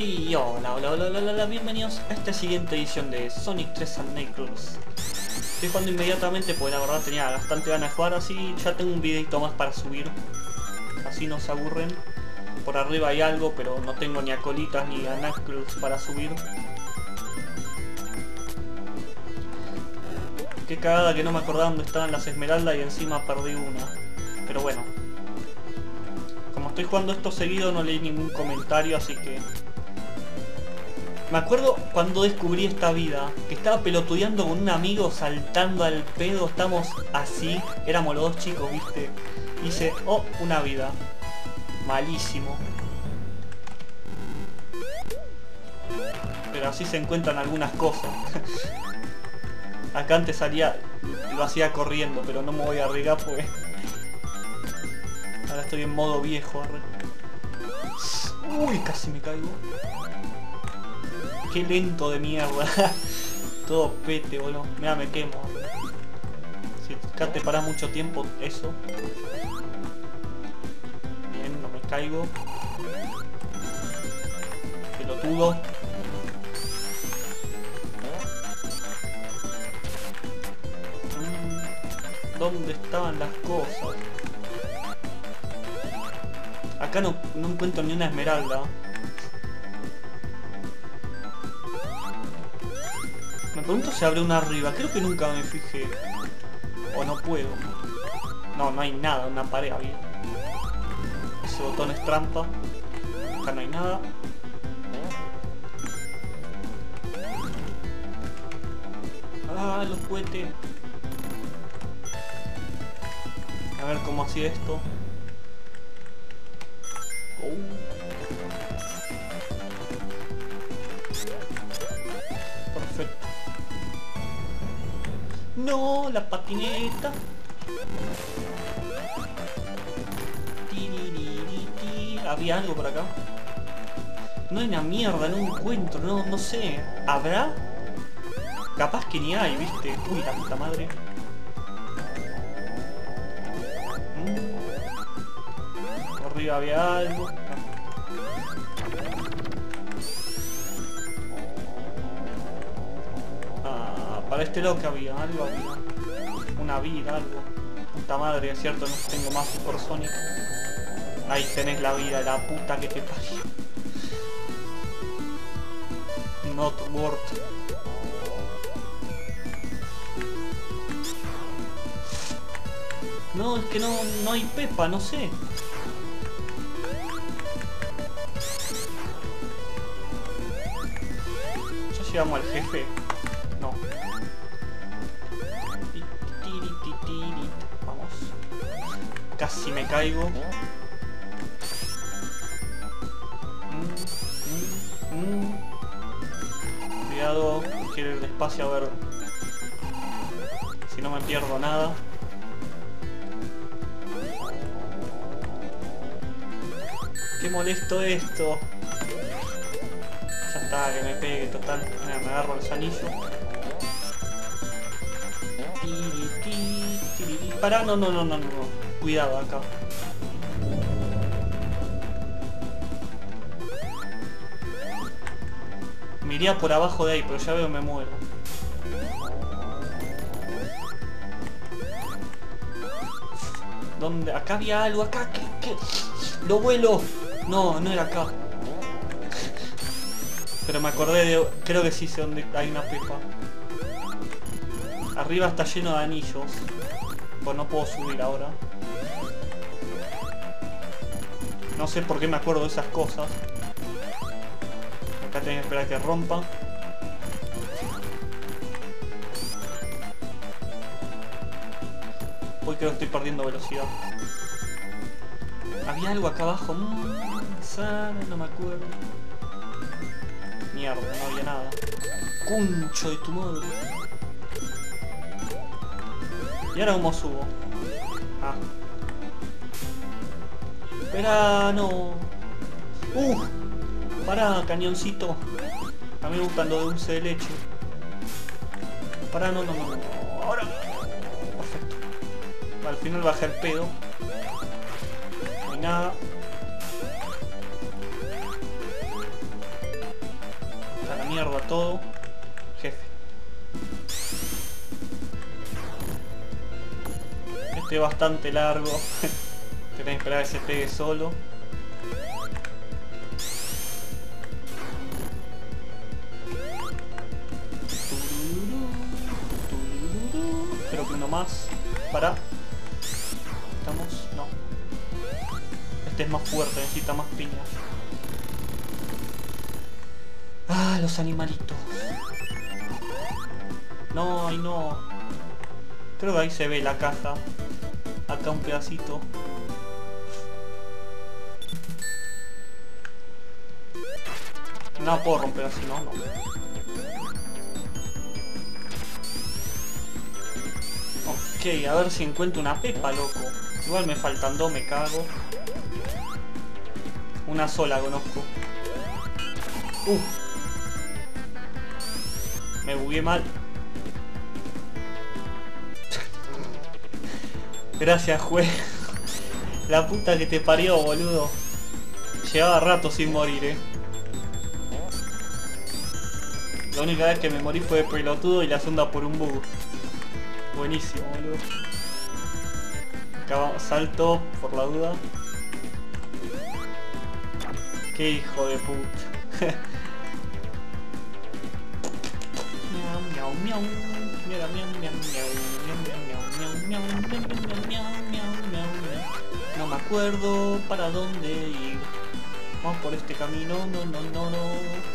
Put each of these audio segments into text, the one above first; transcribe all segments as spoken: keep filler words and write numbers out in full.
Y hola, hola, hola, hola, hola, bienvenidos a esta siguiente edición de Sonic tres and Knuckles. Estoy jugando inmediatamente porque la verdad tenía bastante ganas de jugar, así ya tengo un videito más para subir. Así no se aburren. Por arriba hay algo, pero no tengo ni a Colitas ni a Knuckles para subir. Qué cagada que no me acordaba dónde estaban las esmeraldas y encima perdí una. Pero bueno. Como estoy jugando esto seguido no leí ningún comentario, así que... Me acuerdo cuando descubrí esta vida, que estaba pelotudeando con un amigo saltando al pedo, estamos así, éramos los dos chicos, viste. Y dice, oh, una vida. Malísimo. Pero así se encuentran algunas cosas. Acá antes salía, lo hacía corriendo, pero no me voy a arriesgar porque... Ahora estoy en modo viejo. Uy, casi me caigo. Qué lento de mierda. Todo pete, boludo. Mira, me quemo. Si acá te parás mucho tiempo, eso. Bien, no me caigo. Pelotudo. ¿Dónde estaban las cosas? Acá no, no encuentro ni una esmeralda. Me pregunto si abre una arriba. Creo que nunca me fijé. O no puedo. No, no hay nada. Una pared había. Ese botón es trampa. Acá no hay nada. Ah, los cohetes. A ver cómo hacía esto. Oh. Perfecto. No, la patineta. Había algo por acá. No hay una mierda, no encuentro, no, no sé. ¿Habrá? Capaz que ni hay, viste. Uy, la puta madre. Mm. Arriba había algo. Ah, para este lado que había, algo había. Una vida, algo. Puta madre, es cierto, no tengo más Super Sonic. Ahí tenés la vida, la puta que te parió. Not worth. No, es que no, no hay pepa, no sé. Ya llegamos al jefe. No. Vamos. Casi me caigo. Mm, mm, mm. Cuidado, quiero ir despacio a ver si no me pierdo nada. Qué molesto esto. Ya está, que me pegue, total. Mira, me agarro el anillo. Pará, no, no, no, no, no. Cuidado acá. Me iría por abajo de ahí, pero ya veo que me muero. ¿Dónde? Acá había algo, acá, ¿qué? ¿Qué? ¡Lo vuelo! No, no era acá. Pero me acordé de... Creo que sí sé dónde hay una pepa. Arriba está lleno de anillos. Pues no puedo subir ahora. No sé por qué me acuerdo de esas cosas. Acá tengo que esperar a que rompa. Hoy creo que estoy perdiendo velocidad. Había algo acá abajo. Mmm, sana, no me acuerdo. Mierda, no había nada. Concho de tu madre. ¿Y ahora cómo subo? Ah. Espera, no. Uh, pará, cañoncito. A mí me gustan los de dulce de leche. Pará, no, no, no, no. Ahora. Perfecto. Al final bajé el pedo. No hay nada. mierda todo. Jefe. Este es bastante largo. Tenés que esperar a que se pegue solo. Creo que uno más. Para. ¿Estamos? No. Este es más fuerte, necesita más piñas. Ah, los animalitos. No, ay no. Creo que ahí se ve la caja. Acá un pedacito. No puedo romper así, no, no. Ok, a ver si encuentro una pepa, loco. Igual me faltan dos, me cago. Una sola conozco. Uf. Me bugué mal. Gracias, juez. La puta que te parió, boludo. Llevaba rato sin morir, eh. La única vez que me morí fue de pelotudo y la segunda por un bug. Buenísimo, boludo. Acá salto por la duda. Qué hijo de puta. Miau, miau, miau. Miau, miau, miau, miau. No me acuerdo para dónde ir. Vamos por este camino. No, no, no, no.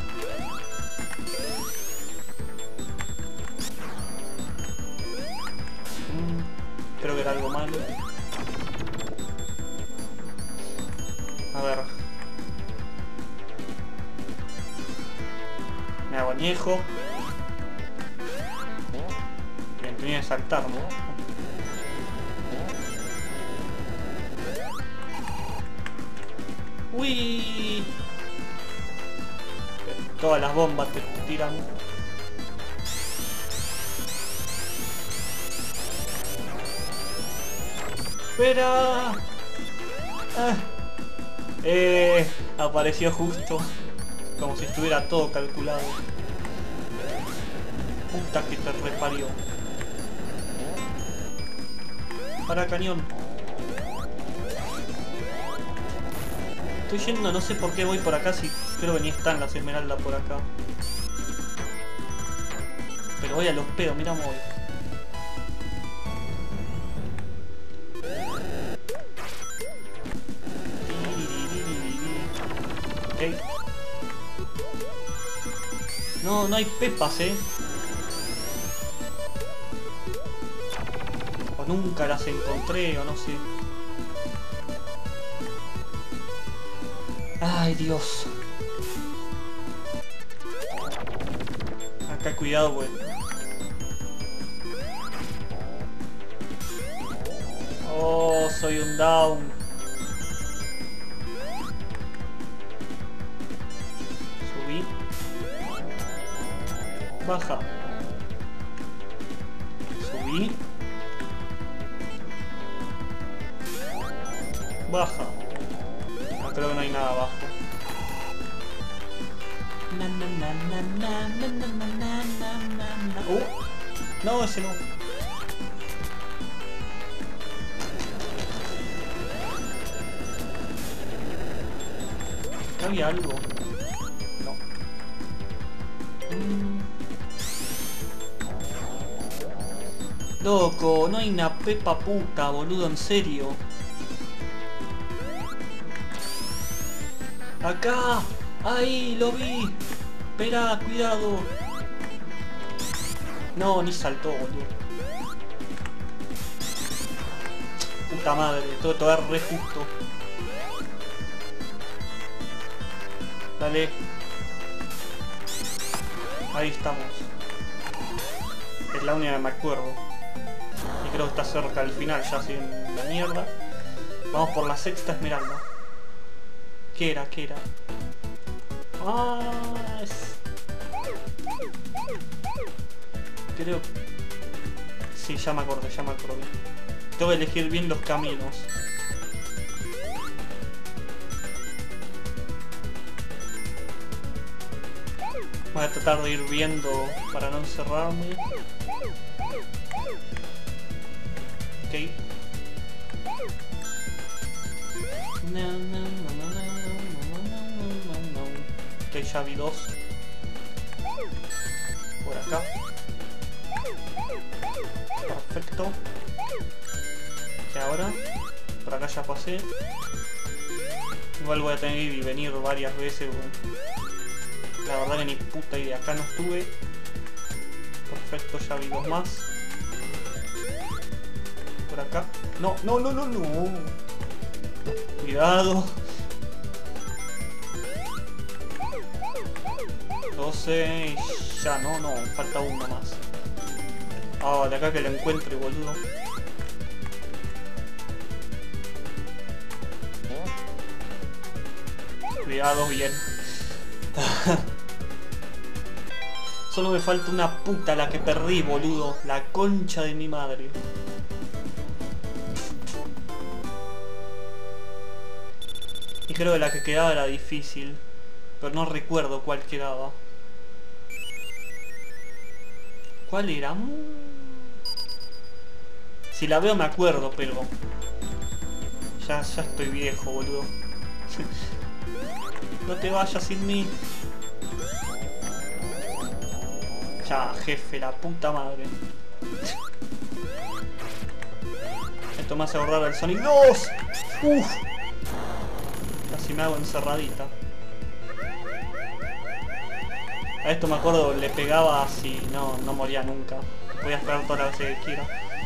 Mm, creo que era algo malo. A ver. Me hago añejo. Bien, tenía que saltar, ¿no? ¡Uy! Todas las bombas te tiran. ¡Espera! Ah. Eh, apareció justo. Como si estuviera todo calculado. Puta que te reparió. Para cañón. Estoy yendo, no sé por qué voy por acá, si creo que ni están las esmeraldas por acá. Pero voy a los pedos, mira cómo voy. Okay. No, no hay pepas, eh. O nunca las encontré, o no sé. Ay, Dios. Acá cuidado, güey. Oh, soy un down. Subí. Baja. Subí. Baja. No, creo que no hay nada abajo. Uh, no, ese no. ¿Había algo? No. Mm. Loco, no hay una pepa puta, boludo, en serio. ¡Acá! ¡Ahí! ¡Lo vi! ¡Espera! ¡Cuidado! No, ni saltó, boludo. Puta madre, todo, todo es re justo. Dale. Ahí estamos. Es la única que me acuerdo. Y creo que está cerca del final, ya así en la mierda. Vamos por la sexta esmeralda. ¿Qué era? ¿Qué era? Ah, es... Creo... Sí, ya me acordé, ya me acordé. Tengo que elegir bien los caminos. Voy a tratar de ir viendo para no encerrarme. Ok. No, no, no, no, no, no, no, no, no. Ok, ya vi dos. Por acá. Perfecto. Y ahora, por acá ya pasé. Igual voy a tener que ir y venir varias veces. La verdad que ni puta idea. Acá no estuve. Perfecto, ya vi dos más. Por acá. No, no, no, no, no. Cuidado. doce. Y ya, no, no. Falta uno más. Ah, de acá que lo encuentre, boludo. Cuidado, bien. Solo me falta una puta, la que perdí, boludo. La concha de mi madre. Y creo que la que quedaba era difícil. Pero no recuerdo cuál quedaba. ¿Cuál era? Si la veo me acuerdo, pero... Ya, ya estoy viejo, boludo. No te vayas sin mí. Ya, jefe, la puta madre. Esto me hace ahorrar el Sonic dos. Uf. Casi me hago encerradita. A esto me acuerdo, le pegaba así, no, no moría nunca. Voy a esperar todas las veces que quiera.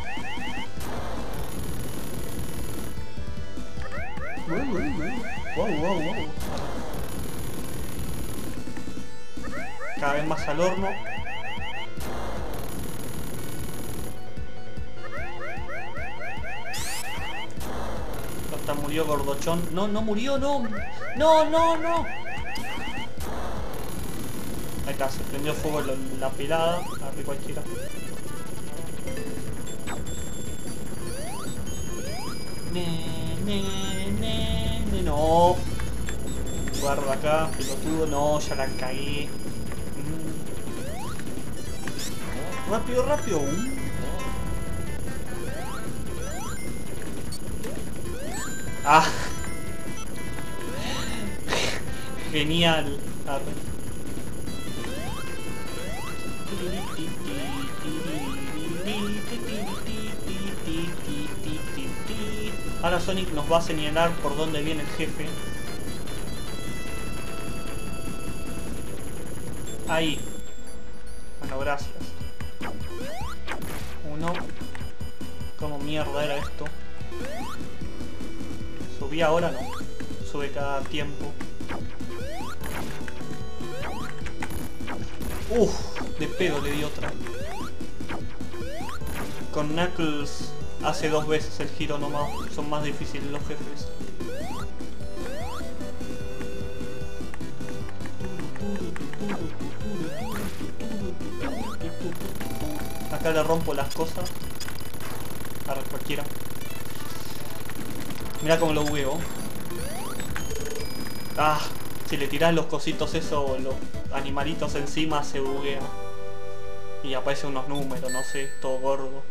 Wow, wow, wow. Cada vez más al horno. Hasta murió Gordochón. No, no murió, no. No, no, no. Ahí está, se prendió fuego la, la pelada. Agarré cualquiera. Ne, ne, ne, ne, no. Guarda acá, pelotudo. No, ya la cagué. Mm. Rápido, rápido. Uh. Ah. Genial. Arre. Ahora Sonic nos va a señalar por dónde viene el jefe. Ahí. Bueno, gracias. Uno. ¿Cómo mierda era esto? ¿Subí ahora? No. Sube cada tiempo. Uff, de pedo le di otra. Con Knuckles hace dos veces el giro nomás. Son más difíciles los jefes. Acá le rompo las cosas. A cualquiera. Mira cómo lo bugueo. Ah, si le tirás los cositos esos, los animalitos encima, se buguea. Y aparecen unos números, no sé, todo gordo.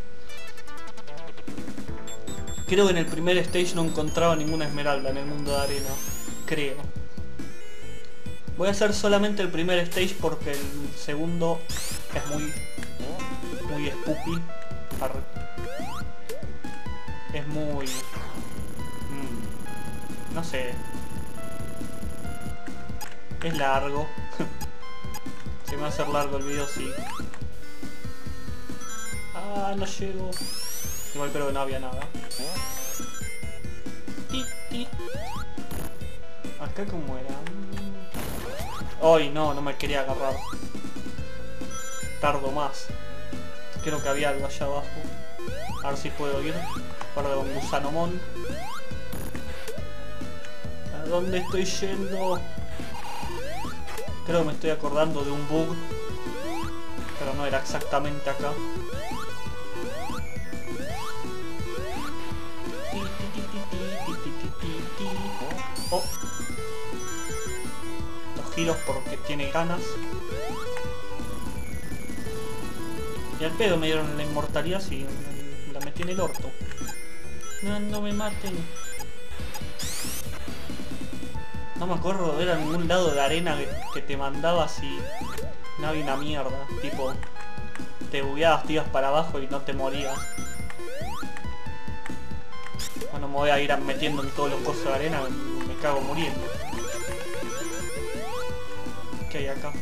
Creo que en el primer stage no encontraba ninguna esmeralda en el mundo de arena. Creo. Voy a hacer solamente el primer stage porque el segundo es muy... Muy spoopy. Es muy... Mmm, no sé. Es largo. Se me va a hacer largo el video, sí. Ah, no llego. Igual creo que no había nada. Acá como era. Ay, no, no me quería agarrar. Tardo más. Creo que había algo allá abajo. A ver si puedo ir. Perdón, Gusanomon. ¿A dónde estoy yendo? Creo que me estoy acordando de un bug. Pero no era exactamente acá. Oh. Los giros porque tiene ganas. Y al pedo me dieron la inmortalidad y me la metí en el orto. No, no me maten. No me acuerdo, era en un lado de arena que, que te mandabas y no había una mierda. Tipo, te bugueabas, te ibas para abajo y no te morías. Bueno, me voy a ir metiendo en todos los cosos de arena, me cago muriendo. ¿Qué hay acá?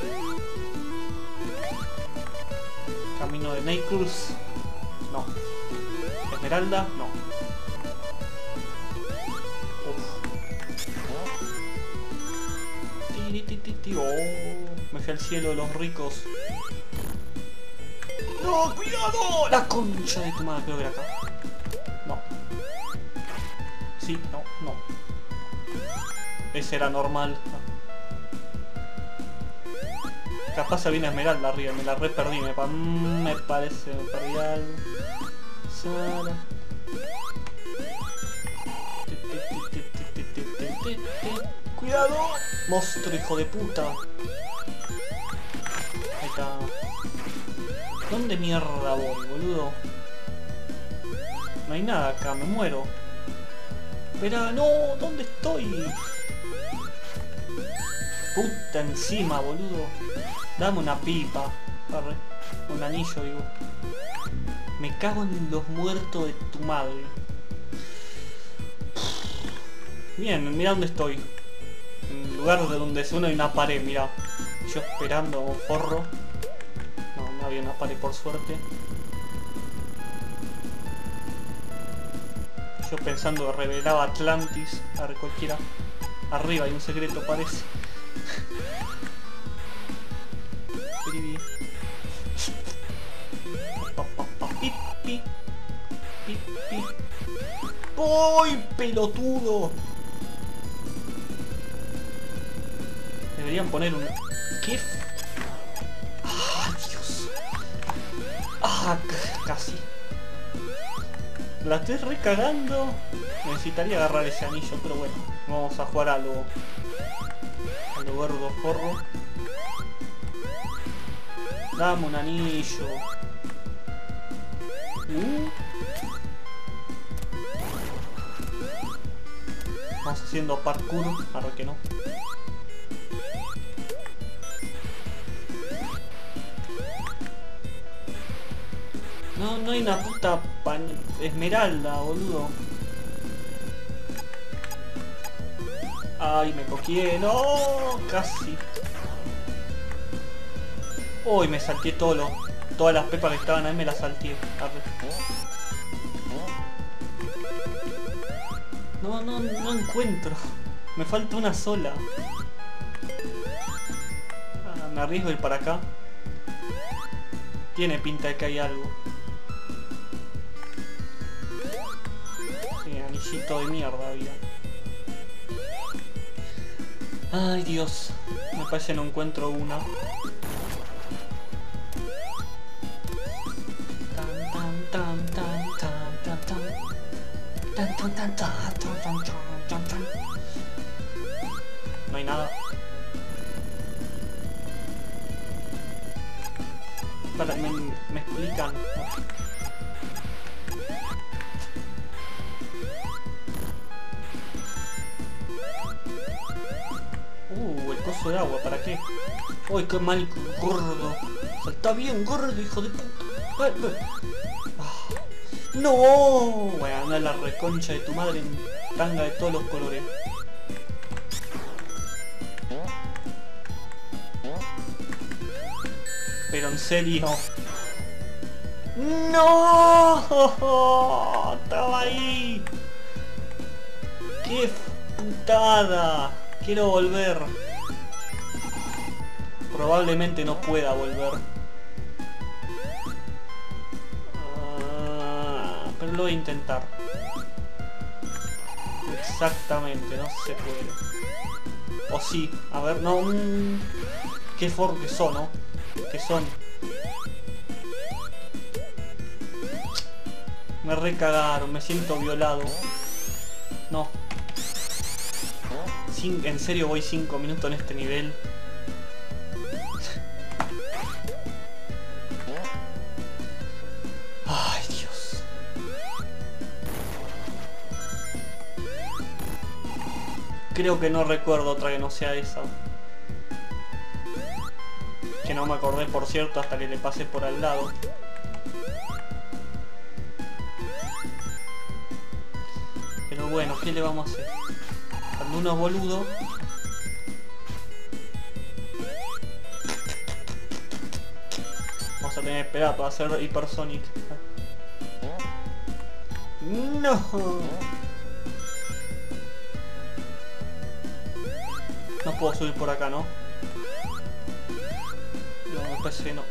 Camino de Neycruz. No. Esmeralda. No. Tiri, tiri, tiri. Oh, me fui al cielo de los ricos. ¡No! ¡Cuidado! La concha de tu madre, creo que era acá. No. Sí, no, no. Ese era normal. Capaz se viene Esmeralda arriba, me la re perdí, me, pa me parece, me perdí algo. Sara. ¡Cuidado! ¡Monstruo, hijo de puta! Ahí está. ¿Dónde mierda voy, boludo? No hay nada acá, me muero. Espera, no, ¿dónde estoy? Puta encima, boludo. Dame una pipa. Arre. Un anillo, digo. Me cago en los muertos de tu madre. Bien, mira dónde estoy. En el lugar de donde se une hay una pared, mira. Yo esperando un forro. No, no había una pared por suerte. Yo pensando revelaba Atlantis. A ver, cualquiera. Arriba hay un secreto, parece. Pipi. Pipi. ¡Uy, pelotudo! Deberían poner un... ¿Qué? ¡Ah, Dios! ¡Ah, casi! La estoy recagando. Necesitaría agarrar ese anillo, pero bueno. Vamos a jugar a lo... a lo gordo forro. Dame un anillo. Uh. Vamos haciendo parkour. Ahora que no. No, no hay una puta pan... esmeralda, boludo. Ay, me coquié. No, casi. Uy, me salté todo lo, todas las pepas que estaban ahí, me las salté. No, no, no encuentro. Me falta una sola. Ah, me arriesgo a ir para acá. Tiene pinta de que hay algo. Sí, anillito de mierda había. Ay, Dios. Me parece que no encuentro una. No hay nada. Para, me, me explican. Uh, el coso de agua, ¿para qué? Uy, qué mal gordo. Está bien gordo, hijo de puta. Ay, ah. ¡No! Voy a andar la reconcha de tu madre en tanga de todos los colores. Pero en serio. ¡No! ¡Estaba ahí! ¡Qué putada! Quiero volver. Probablemente no pueda volver. Uh, pero lo voy a intentar. Exactamente, no se puede. O sí, a ver, no... Mmm, qué for que son, ¿no? Que son. Me recagaron, me siento violado. No. Cin- en serio voy cinco minutos en este nivel. Ay, Dios. Creo que no recuerdo otra que no sea esa. Que no me acordé, por cierto, hasta que le pasé por al lado. Pero bueno, ¿qué le vamos a hacer? Cuando uno es boludo... Vamos a tener que esperar para hacer Hypersonic. No. No puedo subir por acá, ¿no? No, me parece que no.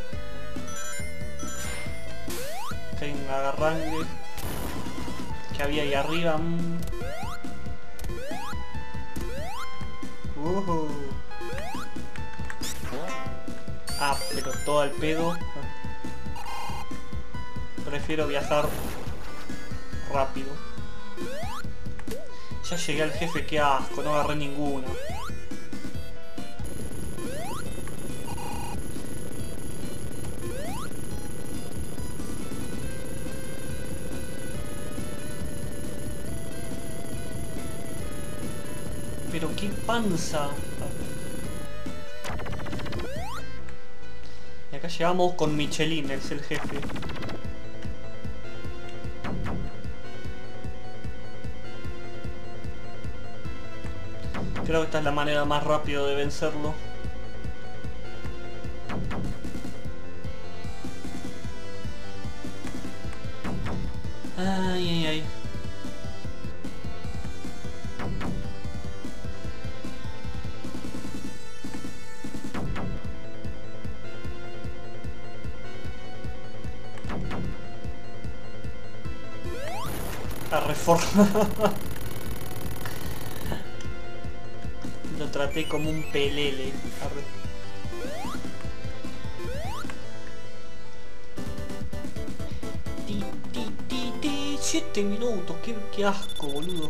Que hay un agarrangue. Que había ahí arriba. Mm. Uh-huh. Ah, pero todo al pedo. Prefiero viajar rápido. Ya llegué al jefe, qué asco, no agarré ninguna. Pero qué panza. Y acá llegamos con Michelin, es el jefe. Creo que esta es la manera más rápida de vencerlo. Ay, ay, ay. La reforma. Lo traté como un pelele. Arre. Ti, ti, ti, ti. Siete minutos. Qué, qué asco, boludo.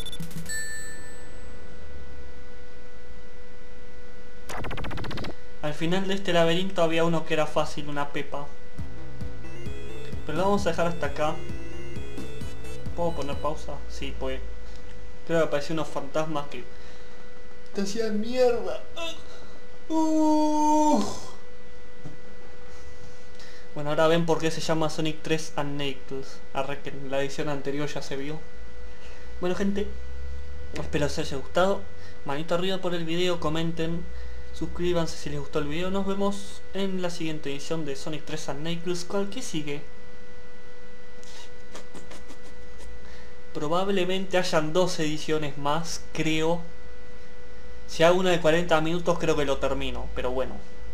Al final de este laberinto había uno que era fácil, una pepa. Pero lo vamos a dejar hasta acá. ¿Puedo poner pausa? Sí, pues. Creo que apareció unos fantasmas que te hacían mierda. Uh. Bueno, ahora ven por qué se llama Sonic tres and Knuckles. Arre, que en la edición anterior ya se vio. Bueno, gente, espero os haya gustado. Manito arriba por el video, comenten, suscríbanse si les gustó el video. Nos vemos en la siguiente edición de Sonic tres and Knuckles. ¿Cuál que sigue? Probablemente hayan dos ediciones más, creo. Si hago una de cuarenta minutos creo que lo termino, pero bueno.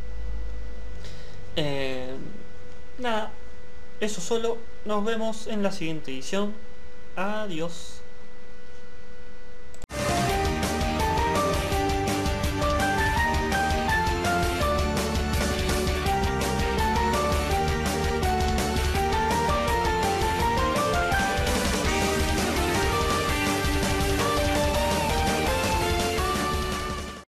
Eh, nada, eso solo. Nos vemos en la siguiente edición. Adiós.